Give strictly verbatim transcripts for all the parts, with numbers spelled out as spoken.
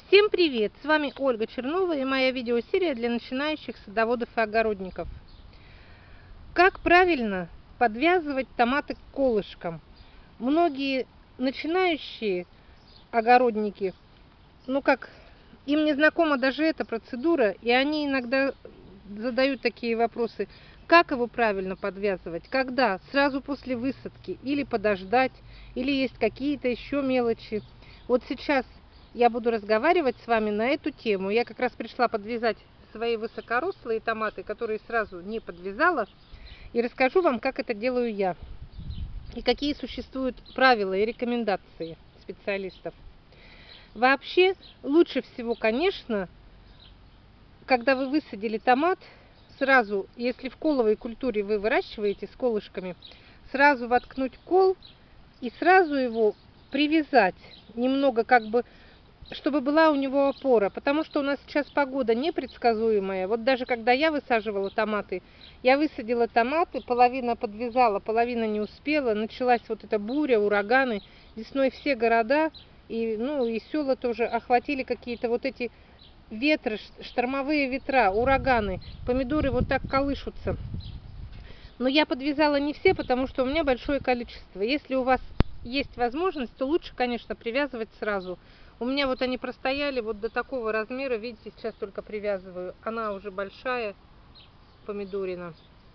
Всем привет! С вами Ольга Чернова и моя видеосерия для начинающих садоводов и огородников. Как правильно подвязывать томаты к колышкам? Многие начинающие огородники, ну как, им не знакома даже эта процедура, и они иногда задают такие вопросы. Как его правильно подвязывать? Когда? Сразу после высадки? Или подождать? Или есть какие-то еще мелочи? Вот сейчас я буду разговаривать с вами на эту тему. Я как раз пришла подвязать свои высокорослые томаты, которые сразу не подвязала. И расскажу вам, как это делаю я. И какие существуют правила и рекомендации специалистов. Вообще, лучше всего, конечно, когда вы высадили томат, сразу, если в коловой культуре вы выращиваете с колышками, сразу воткнуть кол и сразу его привязать немного, как бы, чтобы была у него опора, потому что у нас сейчас погода непредсказуемая. Вот даже когда я высаживала томаты, я высадила томаты, половина подвязала, половина не успела, началась вот эта буря, ураганы, весной все города и, ну, и села тоже охватили какие-то вот эти ветры, штормовые ветра, ураганы, помидоры вот так колышутся. Но я подвязала не все, потому что у меня большое количество. Если у вас есть возможность, то лучше, конечно, привязывать сразу. У меня вот они простояли вот до такого размера, видите, сейчас только привязываю. Она уже большая, помидорина.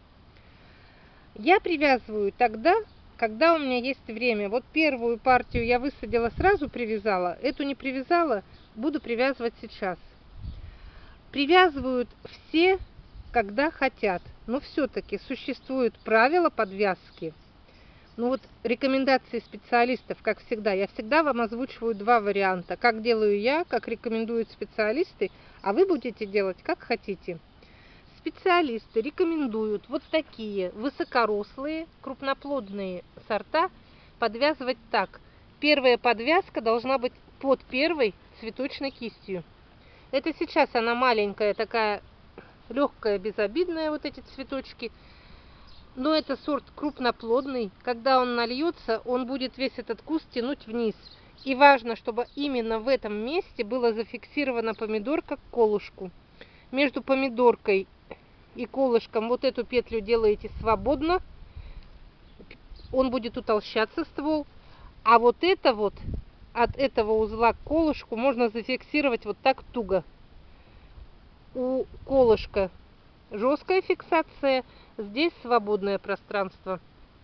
Я привязываю тогда, когда у меня есть время. Вот первую партию я высадила сразу, привязала. Эту не привязала, буду привязывать сейчас. Привязывают все, когда хотят. Но все-таки существуют правила подвязки. Ну вот рекомендации специалистов, как всегда, я всегда вам озвучиваю два варианта. Как делаю я, как рекомендуют специалисты, а вы будете делать как хотите. Специалисты рекомендуют вот такие высокорослые, крупноплодные сорта подвязывать так. Первая подвязка должна быть под первой цветочной кистью. Это сейчас она маленькая, такая легкая, безобидная, вот эти цветочки. Но это сорт крупноплодный. Когда он нальется, он будет весь этот куст тянуть вниз. И важно, чтобы именно в этом месте была зафиксирована помидорка к колышку. Между помидоркой и колышком вот эту петлю делаете свободно. Он будет утолщаться, ствол. А вот это вот, от этого узла к колышку можно зафиксировать вот так туго. У колышка жесткая фиксация, здесь свободное пространство.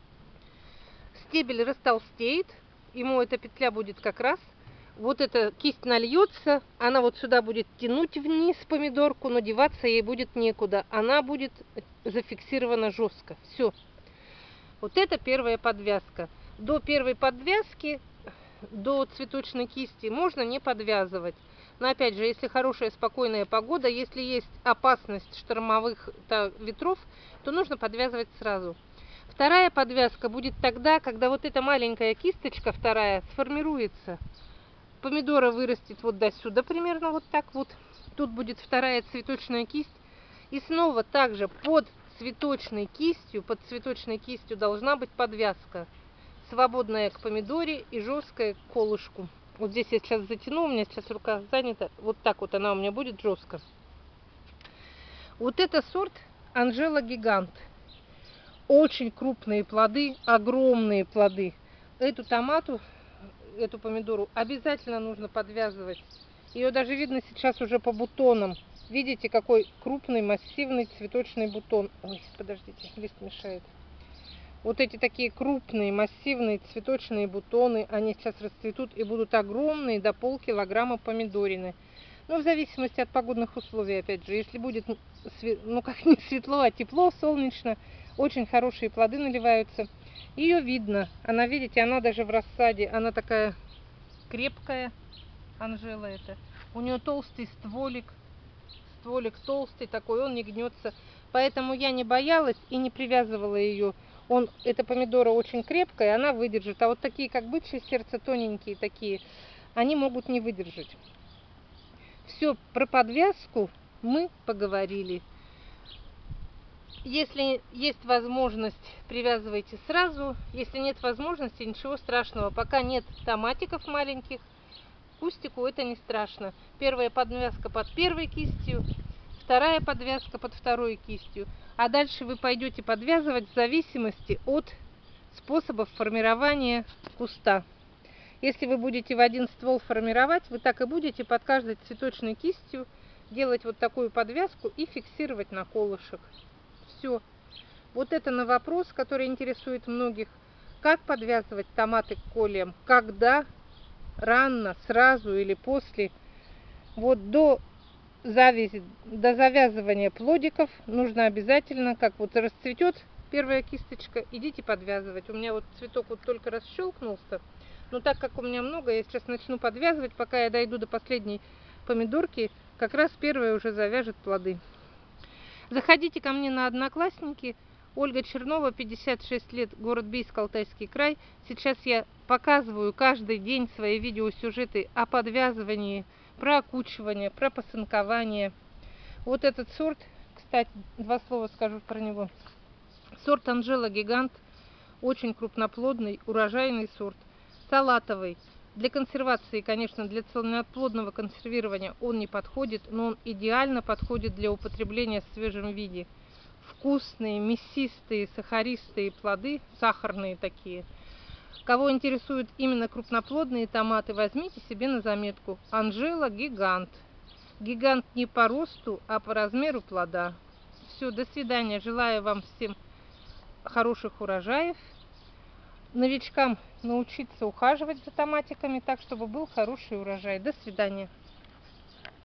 Стебель растолстеет, ему эта петля будет как раз. Вот эта кисть нальется, она вот сюда будет тянуть вниз помидорку, но деваться ей будет некуда. Она будет зафиксирована жестко. Все. Вот это первая подвязка. До первой подвязки, до цветочной кисти можно не подвязывать. Но опять же, если хорошая спокойная погода, если есть опасность штормовых ветров, то нужно подвязывать сразу. Вторая подвязка будет тогда, когда вот эта маленькая кисточка вторая сформируется. Помидора вырастет вот до сюда примерно вот так вот. Тут будет вторая цветочная кисть. И снова также под цветочной кистью, под цветочной кистью должна быть подвязка. Свободная к помидоре и жесткая к колышку. Вот здесь я сейчас затяну, у меня сейчас рука занята. Вот так вот она у меня будет жестко. Вот это сорт Анжела Гигант. Очень крупные плоды, огромные плоды. Эту томату, эту помидору обязательно нужно подвязывать. Ее даже видно сейчас уже по бутонам. Видите, какой крупный, массивный цветочный бутон. Ой, подождите, лист мешает. Вот эти такие крупные, массивные цветочные бутоны, они сейчас расцветут и будут огромные, до полкилограмма помидорины. Ну, в зависимости от погодных условий, опять же. Если будет, ну, как не светло, а тепло, солнечно, очень хорошие плоды наливаются. Ее видно. Она, видите, она даже в рассаде, она такая крепкая, Анжела это. У нее толстый стволик, стволик толстый такой, он не гнется. Поэтому я не боялась и не привязывала ее. Он, эта помидора очень крепкая, она выдержит. А вот такие, как бычье сердце, тоненькие такие, они могут не выдержать. Все, про подвязку мы поговорили. Если есть возможность, привязывайте сразу. Если нет возможности, ничего страшного. Пока нет томатиков маленьких, кустику это не страшно. Первая подвязка под первой кистью, вторая подвязка под второй кистью. А дальше вы пойдете подвязывать в зависимости от способов формирования куста. Если вы будете в один ствол формировать, вы так и будете под каждой цветочной кистью делать вот такую подвязку и фиксировать на колышек. Все. Вот это на вопрос, который интересует многих. Как подвязывать томаты к колиям? Когда? Рано, сразу или после? Вот до завязи, до завязывания плодиков нужно обязательно, как вот расцветет первая кисточка, идите подвязывать. У меня вот цветок вот только расщелкнулся. Но так как у меня много, я сейчас начну подвязывать, пока я дойду до последней помидорки, как раз первая уже завяжет плоды. Заходите ко мне на Одноклассники. Ольга Чернова, пятьдесят шесть лет, город Бийск, Алтайский край. Сейчас я показываю каждый день свои видеосюжеты о подвязывании, про окучивание, про посынкование. Вот этот сорт, кстати, два слова скажу про него. Сорт Анжела Гигант, очень крупноплодный, урожайный сорт. Салатовый. Для консервации, конечно, для цельноплодного консервирования он не подходит, но он идеально подходит для употребления в свежем виде. Вкусные, мясистые, сахаристые плоды, сахарные такие. Кого интересуют именно крупноплодные томаты, возьмите себе на заметку. Анжела Гигант. Гигант не по росту, а по размеру плода. Все, до свидания. Желаю вам всем хороших урожаев. Новичкам научиться ухаживать за томатиками так, чтобы был хороший урожай. До свидания.